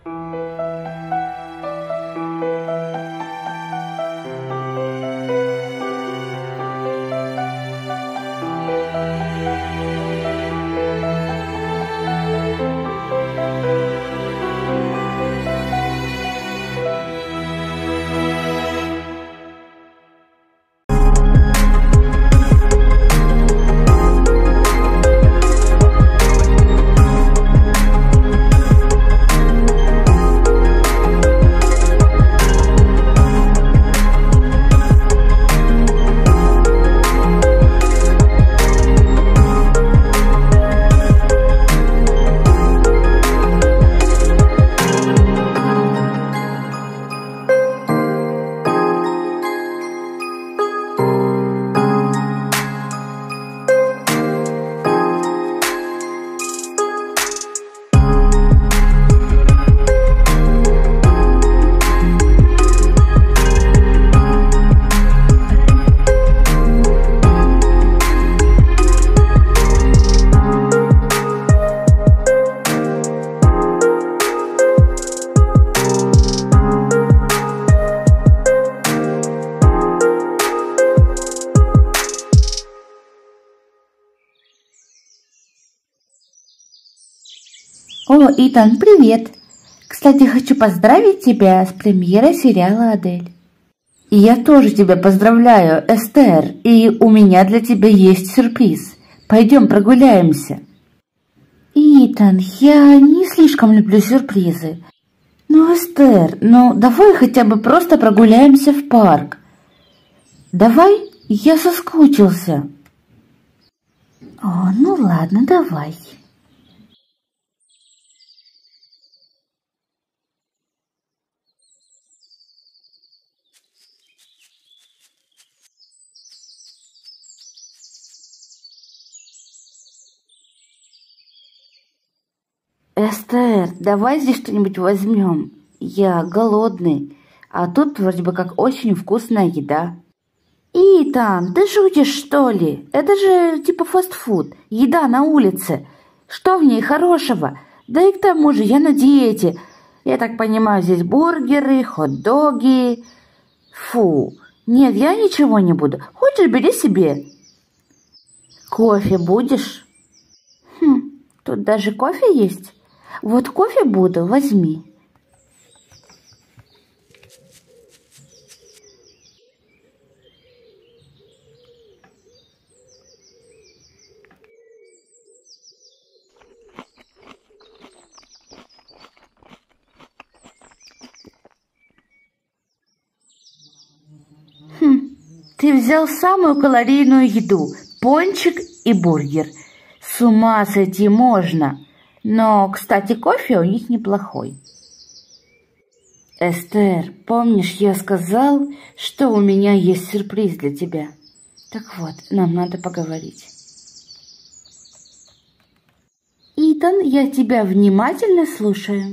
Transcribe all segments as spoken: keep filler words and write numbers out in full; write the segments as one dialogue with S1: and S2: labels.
S1: О, Итан, привет! Кстати, хочу поздравить тебя с премьерой сериала «Адель». И я тоже тебя поздравляю, Эстер, и у меня для тебя есть сюрприз. Пойдем прогуляемся. Итан, я не слишком люблю сюрпризы. Ну, Эстер, ну давай хотя бы просто прогуляемся в парк. Давай, я соскучился. О, ну ладно, давай. Эстер, давай здесь что-нибудь возьмем. Я голодный, а тут вроде бы как очень вкусная еда. Итан, ты шутишь, что ли? Это же типа фастфуд, еда на улице. Что в ней хорошего? Да и к тому же я на диете. Я так понимаю, здесь бургеры, хот-доги. Фу, нет, я ничего не буду. Хочешь, бери себе. Кофе будешь? Хм, тут даже кофе есть. Вот кофе буду, возьми. Хм, ты взял самую калорийную еду, пончик и бургер. С ума сойти можно. Но, кстати, кофе у них неплохой. Эстер, помнишь, я сказал, что у меня есть сюрприз для тебя? Так вот, нам надо поговорить. Итан, я тебя внимательно слушаю.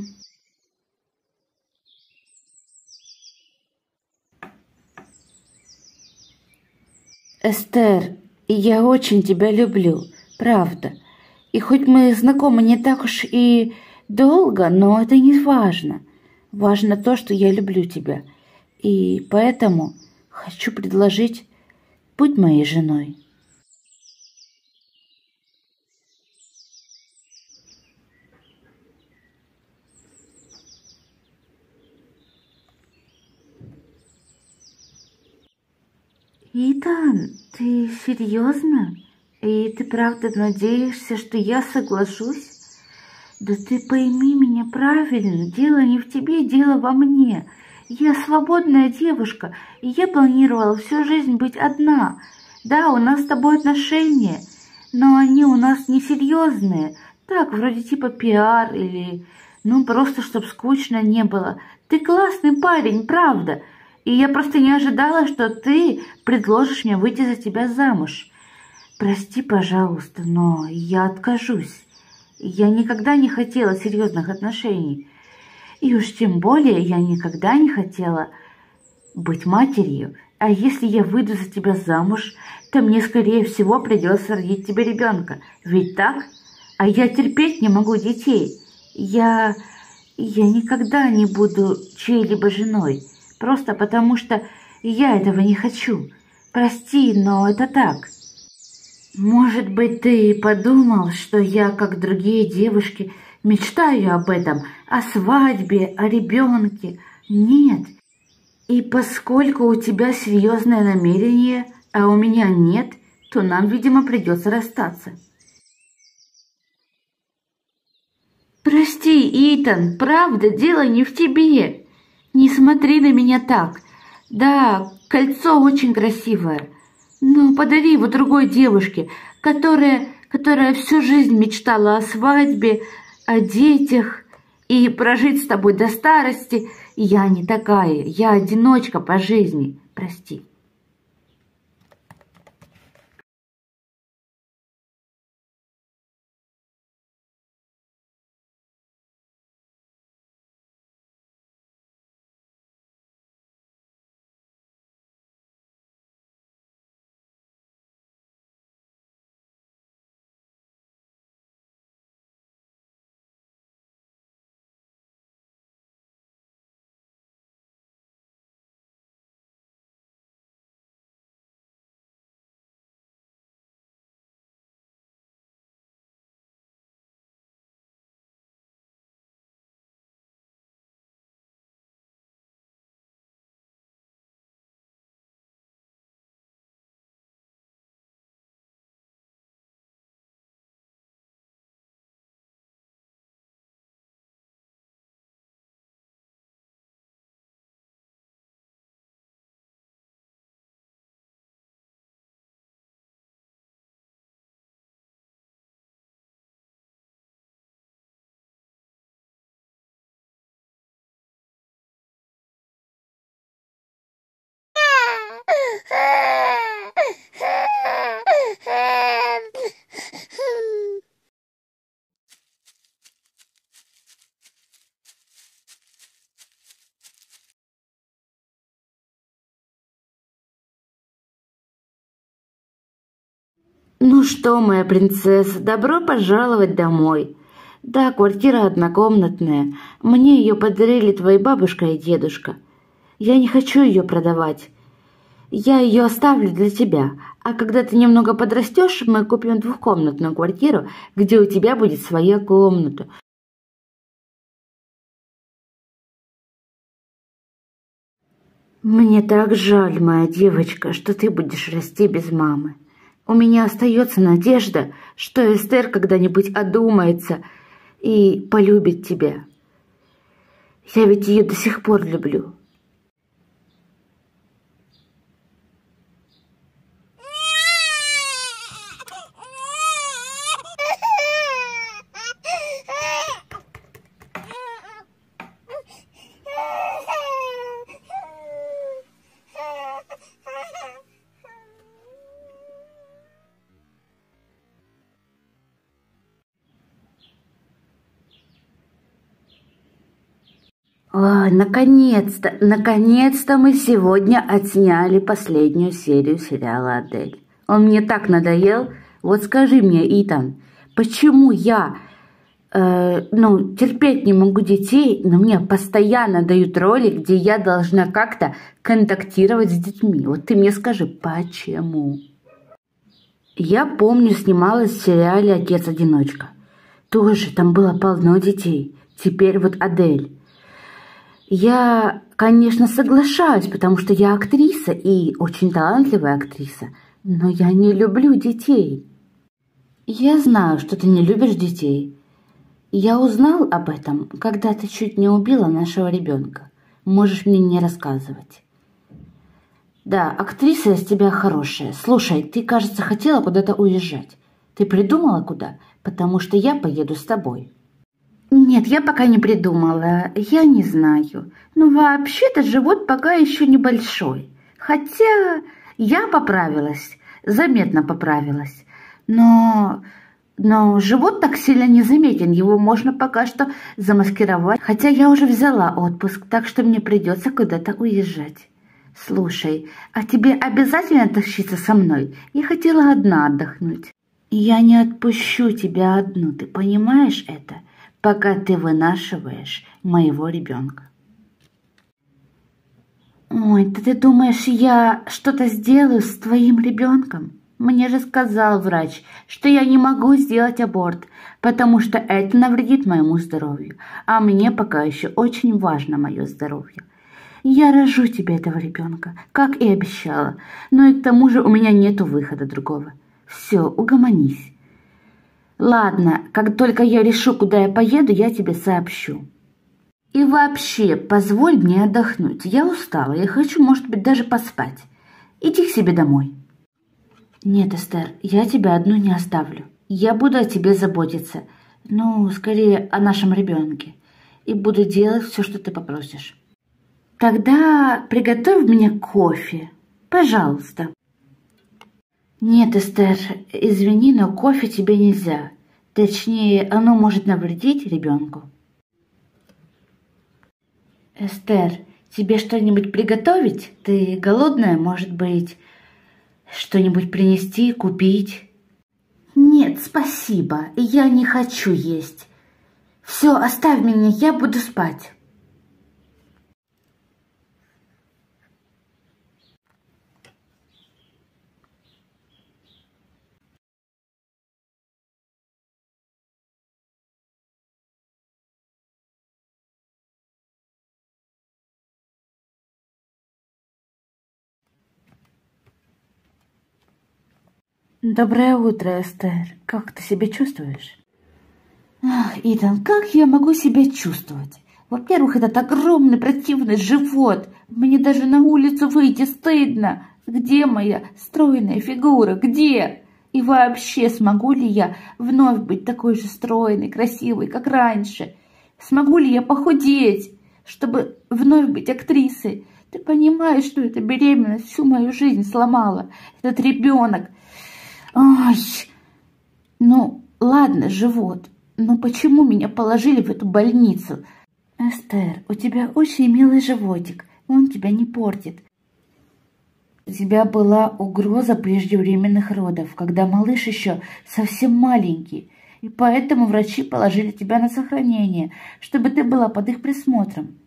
S1: Эстер, я очень тебя люблю, правда. И хоть мы знакомы не так уж и долго, но это не важно. Важно то, что я люблю тебя. И поэтому хочу предложить, будь моей женой. Итан, ты серьезно? И ты правда надеешься, что я соглашусь? Да ты пойми меня правильно, дело не в тебе, дело во мне. Я свободная девушка, и я планировала всю жизнь быть одна. Да, у нас с тобой отношения, но они у нас несерьезные. Так, вроде типа пиар или... Ну, просто чтоб скучно не было. Ты классный парень, правда. И я просто не ожидала, что ты предложишь мне выйти за тебя замуж. Прости, пожалуйста, но я откажусь. Я никогда не хотела серьезных отношений. И уж тем более я никогда не хотела быть матерью. А если я выйду за тебя замуж, то мне, скорее всего, придется родить тебе ребенка. Ведь так? А я терпеть не могу детей. Я Я никогда не буду чьей-либо женой, просто потому что я этого не хочу. Прости, но это так. Может быть, ты подумал, что я, как другие девушки, мечтаю об этом, о свадьбе, о ребенке. Нет. И поскольку у тебя серьезное намерение, а у меня нет, то нам, видимо, придется расстаться. Прости, Итан, правда, дело не в тебе. Не смотри на меня так. Да, кольцо очень красивое, но подари его другой девушке, которая, которая всю жизнь мечтала о свадьбе, о детях и прожить с тобой до старости. Я не такая, я одиночка по жизни. Прости. Ну что, моя принцесса, добро пожаловать домой. Да, квартира однокомнатная. Мне ее подарили твои бабушка и дедушка. Я не хочу ее продавать. Я ее оставлю для тебя. А когда ты немного подрастешь, мы купим двухкомнатную квартиру, где у тебя будет своя комната. Мне так жаль, моя девочка, что ты будешь расти без мамы. У меня остается надежда, что Эстер когда-нибудь одумается и полюбит тебя. Я ведь ее до сих пор люблю. Ой, наконец-то, наконец-то мы сегодня отсняли последнюю серию сериала «Адель». Он мне так надоел. Вот скажи мне, Итан, почему я, э, ну, терпеть не могу детей, но мне постоянно дают роли, где я должна как-то контактировать с детьми? Вот ты мне скажи, почему? Я помню, снималась в сериале «Отец-одиночка». Тоже там было полно детей. Теперь вот «Адель». Я, конечно, соглашаюсь, потому что я актриса и очень талантливая актриса, но я не люблю детей. Я знаю, что ты не любишь детей. Я узнал об этом, когда ты чуть не убила нашего ребенка. Можешь мне не рассказывать. Да, актриса из тебя хорошая. Слушай, ты, кажется, хотела куда-то уезжать. Ты придумала куда? Потому что я поеду с тобой. Нет, я пока не придумала, я не знаю. Ну, вообще-то живот пока еще небольшой. Хотя я поправилась, заметно поправилась. Но, но живот так сильно не заметен, его можно пока что замаскировать. Хотя я уже взяла отпуск, так что мне придется куда-то уезжать. Слушай, а тебе обязательно тащиться со мной? Я хотела одна отдохнуть. Я не отпущу тебя одну, ты понимаешь это? пока ты вынашиваешь моего ребенка. Ой, да ты думаешь, я что-то сделаю с твоим ребенком? Мне же сказал врач, что я не могу сделать аборт, потому что это навредит моему здоровью, а мне пока еще очень важно мое здоровье. Я рожу тебе этого ребенка, как и обещала, но и к тому же у меня нету выхода другого. Все, угомонись. Ладно, как только я решу, куда я поеду, я тебе сообщу. И вообще, позволь мне отдохнуть. Я устала, я хочу, может быть, даже поспать. Иди к себе домой. Нет, Эстер, я тебя одну не оставлю. Я буду о тебе заботиться. Ну, скорее, о нашем ребенке. И буду делать все, что ты попросишь. Тогда приготовь мне кофе. Пожалуйста. Нет, Эстер, извини, но кофе тебе нельзя. Точнее, оно может навредить ребенку. Эстер, тебе что-нибудь приготовить? Ты голодная, может быть, что-нибудь принести, купить? Нет, спасибо, я не хочу есть. Все, оставь меня, я буду спать. Доброе утро, Эстер. Как ты себя чувствуешь? Ах, Итан, как я могу себя чувствовать? Во-первых, этот огромный противный живот. Мне даже на улицу выйти стыдно. Где моя стройная фигура? Где? И вообще, смогу ли я вновь быть такой же стройной, красивой, как раньше? Смогу ли я похудеть, чтобы вновь быть актрисой? Ты понимаешь, что эта беременность всю мою жизнь сломала? Этот ребенок. Ай, ну ладно, живот, но почему меня положили в эту больницу? Эстер, у тебя очень милый животик, он тебя не портит. У тебя была угроза преждевременных родов, когда малыш еще совсем маленький, и поэтому врачи положили тебя на сохранение, чтобы ты была под их присмотром.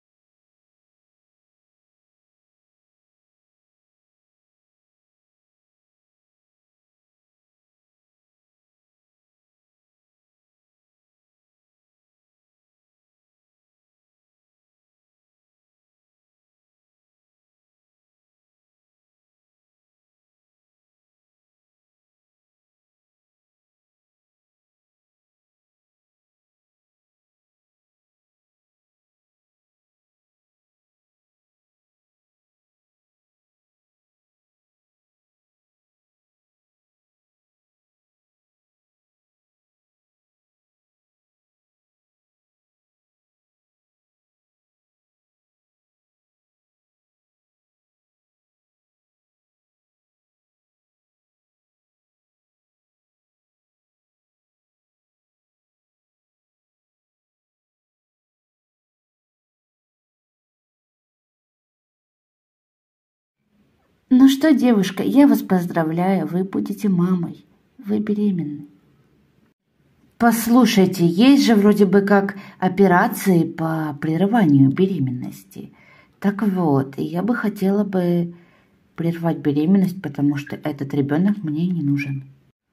S1: Ну что, девушка, я вас поздравляю, вы будете мамой, вы беременны. Послушайте, есть же вроде бы как операции по прерыванию беременности. Так вот, я бы хотела бы прервать беременность, потому что этот ребенок мне не нужен.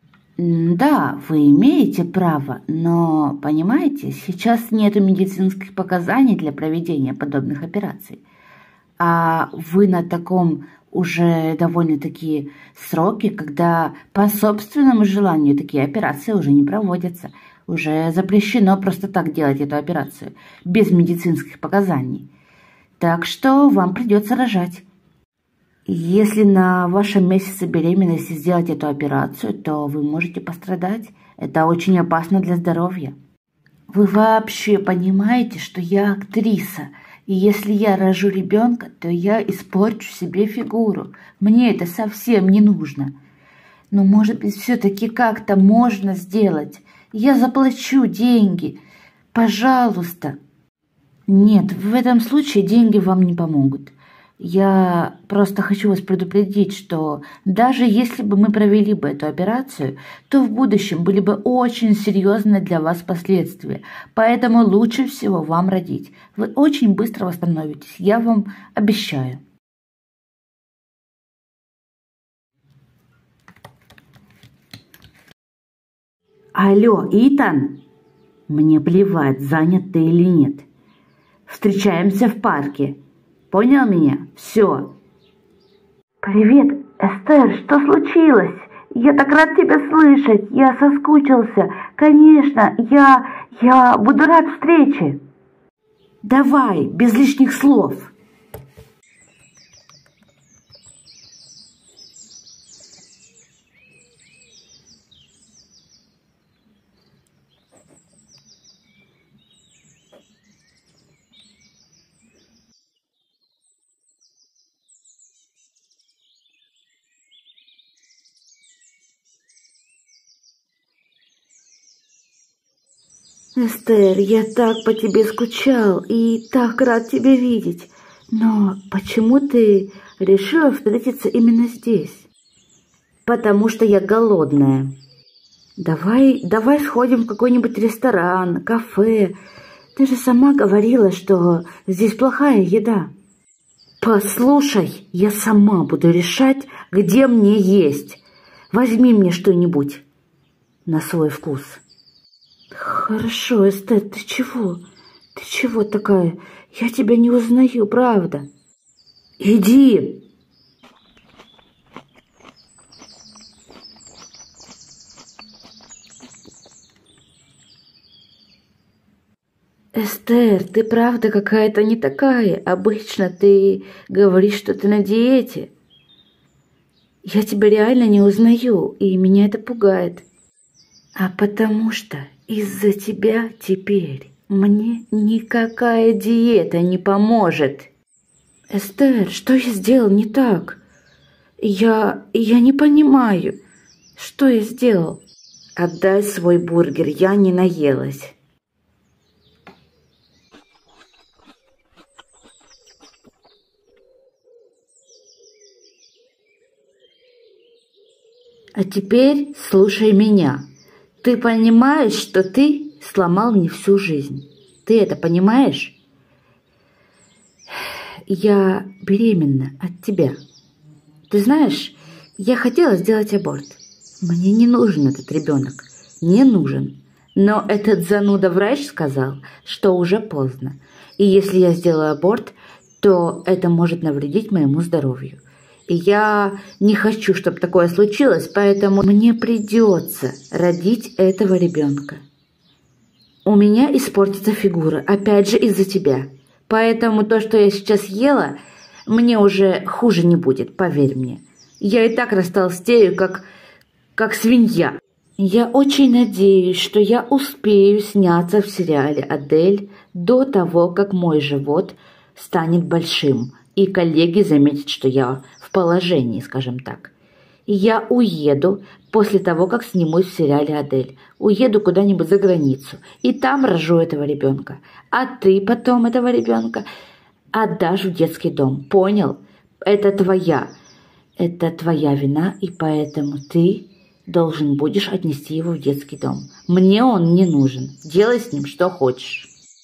S1: Да, вы имеете право, но, понимаете, сейчас нет медицинских показаний для проведения подобных операций. А вы на таком уже довольно-таки сроки, когда по собственному желанию такие операции уже не проводятся. Уже запрещено просто так делать эту операцию, без медицинских показаний. Так что вам придется рожать. Если на вашем месяце беременности сделать эту операцию, то вы можете пострадать. Это очень опасно для здоровья. Вы вообще понимаете, что я актриса? И если я рожу ребенка, то я испорчу себе фигуру. Мне это совсем не нужно. Но, может быть, все-таки как-то можно сделать. Я заплачу деньги. Пожалуйста. Нет, в этом случае деньги вам не помогут. Я просто хочу вас предупредить, что даже если бы мы провели бы эту операцию, то в будущем были бы очень серьезные для вас последствия. Поэтому лучше всего вам родить. Вы очень быстро восстановитесь, я вам обещаю. Алло, Итан? Мне плевать, занят ты или нет. Встречаемся в парке. Понял меня? Все. Привет, Эстер, что случилось? Я так рад тебя слышать. Я соскучился. Конечно, я... я буду рад встрече. Давай, без лишних слов. Эстер, я так по тебе скучал и так рад тебя видеть. Но почему ты решила встретиться именно здесь? Потому что я голодная. Давай, давай сходим в какой-нибудь ресторан, кафе. Ты же сама говорила, что здесь плохая еда. Послушай, я сама буду решать, где мне есть. Возьми мне что-нибудь на свой вкус. Хорошо, Эстер, ты чего? Ты чего такая? Я тебя не узнаю, правда. Иди. Эстер, ты правда какая-то не такая. Обычно ты говоришь, что ты на диете. Я тебя реально не узнаю, и меня это пугает. А потому что из-за тебя теперь мне никакая диета не поможет. Эстер, что я сделал не так? Я... я не понимаю, что я сделал. Отдай свой бургер, я не наелась. А теперь слушай меня. Ты понимаешь, что ты сломал мне всю жизнь? Ты это понимаешь? Я беременна от тебя. Ты знаешь, я хотела сделать аборт. Мне не нужен этот ребенок. Не нужен. Но этот зануда-врач сказал, что уже поздно. И если я сделаю аборт, то это может навредить моему здоровью. И я не хочу, чтобы такое случилось, поэтому мне придется родить этого ребенка. У меня испортится фигура, опять же из-за тебя. Поэтому то, что я сейчас ела, мне уже хуже не будет, поверь мне. Я и так растолстею, как, как свинья. Я очень надеюсь, что я успею сняться в сериале «Адель» до того, как мой живот станет большим, и коллеги заметят, что я в положении, скажем так. Я уеду после того, как снимусь в сериале «Адель». Уеду куда-нибудь за границу, и там рожу этого ребенка. А ты потом этого ребенка отдашь в детский дом. Понял? Это твоя. Это твоя вина, и поэтому ты должен будешь отнести его в детский дом. Мне он не нужен. Делай с ним что хочешь.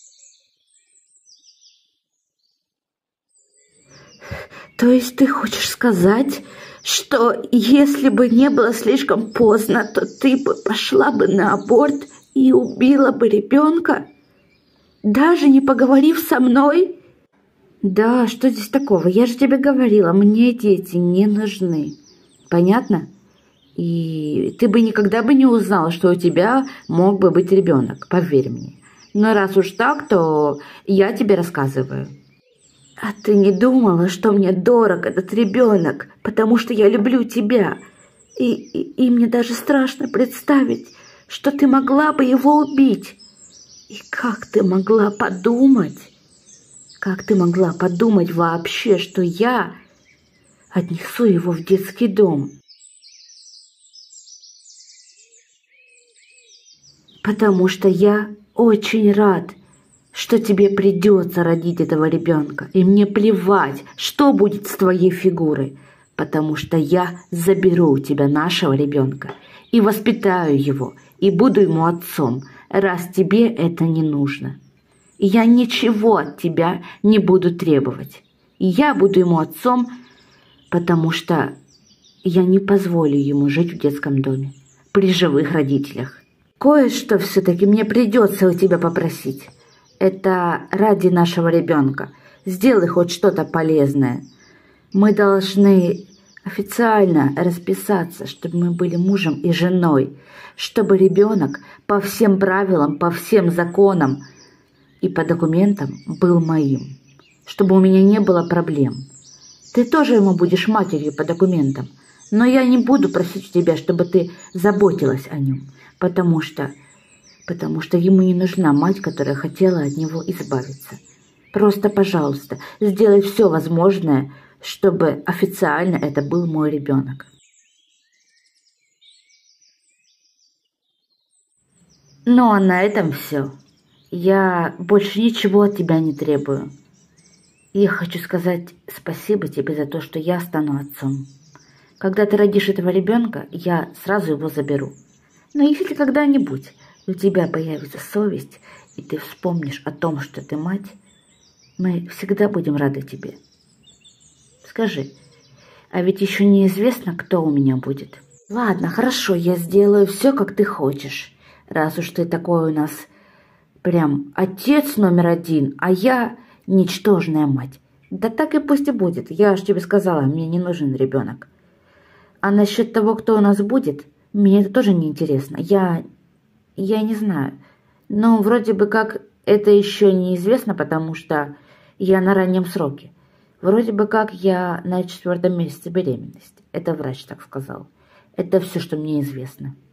S1: То есть ты хочешь сказать, что если бы не было слишком поздно, то ты бы пошла бы на аборт и убила бы ребенка, даже не поговорив со мной? Да, что здесь такого? Я же тебе говорила, мне дети не нужны. Понятно? И ты бы никогда бы не узнала, что у тебя мог бы быть ребенок, поверь мне. Но раз уж так, то я тебе рассказываю. А ты не думала, что мне дорог этот ребенок, потому что я люблю тебя? И, и, и мне даже страшно представить, что ты могла бы его убить. И как ты могла подумать? Как ты могла подумать вообще, что я отнесу его в детский дом? Потому что я очень рад, что тебе придется родить этого ребенка, и мне плевать, что будет с твоей фигурой, потому что я заберу у тебя нашего ребенка и воспитаю его, и буду ему отцом, раз тебе это не нужно. И я ничего от тебя не буду требовать. И я буду ему отцом, потому что я не позволю ему жить в детском доме при живых родителях. Кое-что все-таки мне придется у тебя попросить. Это ради нашего ребенка. Сделай хоть что-то полезное. Мы должны официально расписаться, чтобы мы были мужем и женой, чтобы ребенок по всем правилам, по всем законам и по документам был моим, чтобы у меня не было проблем. Ты тоже ему будешь матерью по документам, но я не буду просить тебя, чтобы ты заботилась о нем, потому что, потому что ему не нужна мать, которая хотела от него избавиться. Просто, пожалуйста, сделай все возможное, чтобы официально это был мой ребенок. Ну а на этом все. Я больше ничего от тебя не требую. Я хочу сказать спасибо тебе за то, что я стану отцом. Когда ты родишь этого ребенка, я сразу его заберу. Но если когда-нибудь у тебя появится совесть, и ты вспомнишь о том, что ты мать, мы всегда будем рады тебе. Скажи, а ведь еще неизвестно, кто у меня будет. Ладно, хорошо, я сделаю все, как ты хочешь. Раз уж ты такой у нас прям отец номер один, а я ничтожная мать. Да так и пусть и будет. Я же тебе сказала, мне не нужен ребенок. А насчет того, кто у нас будет, мне это тоже не интересно. Я, я не знаю. Но вроде бы как это еще неизвестно, потому что я на раннем сроке. Вроде бы как я на четвертом месяце беременности. Это врач так сказал. Это все, что мне известно.